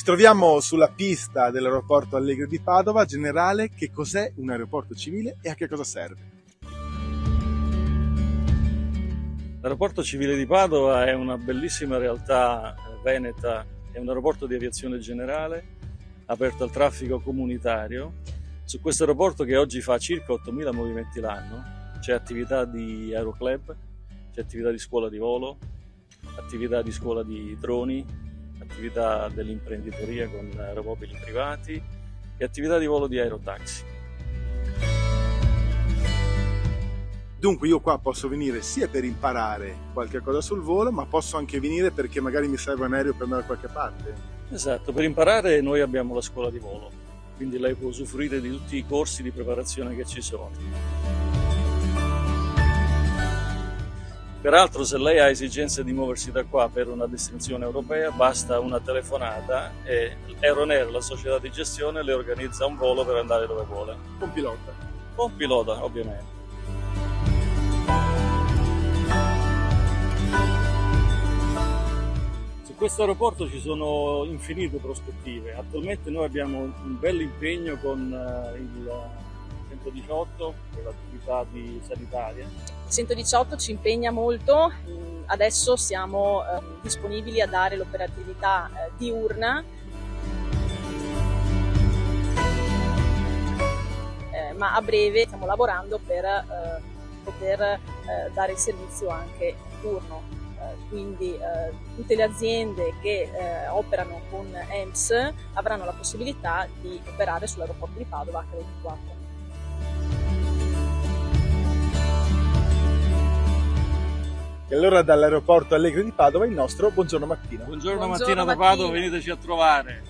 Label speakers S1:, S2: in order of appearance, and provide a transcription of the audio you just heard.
S1: troviamo sulla pista dell'aeroporto Allegri di Padova. Generale, che cos'è un aeroporto civile e a che cosa serve?
S2: L'aeroporto civile di Padova è una bellissima realtà veneta, è un aeroporto di aviazione generale aperto al traffico comunitario. Su questo aeroporto, che oggi fa circa 8.000 movimenti l'anno, c'è attività di aeroclub, c'è attività di scuola di volo, attività di scuola di droni, attività dell'imprenditoria con aeromobili privati e attività di volo di aerotaxi.
S1: Dunque io qua posso venire sia per imparare qualche cosa sul volo, ma posso anche venire perché magari mi serve un aereo per andare da qualche parte.
S2: Esatto, per imparare noi abbiamo la scuola di volo, quindi lei può usufruire di tutti i corsi di preparazione che ci sono. Peraltro, se lei ha esigenza di muoversi da qua per una destinazione europea, basta una telefonata e Aeronair, la società di gestione, le organizza un volo per andare dove vuole.
S1: Con pilota?
S2: Con pilota, ovviamente. Su questo aeroporto ci sono infinite prospettive. Attualmente noi abbiamo un bel impegno con il 118 per l'attività sanitaria.
S3: Il 118 ci impegna molto, adesso siamo disponibili a dare l'operatività diurna, ma a breve stiamo lavorando per poter dare il servizio anche notturno. Quindi tutte le aziende che operano con EMS avranno la possibilità di operare sull'aeroporto di Padova H24.
S1: E allora dall'aeroporto Allegri di Padova il nostro buongiorno mattina.
S2: Buongiorno mattina da Padova, veniteci a trovare.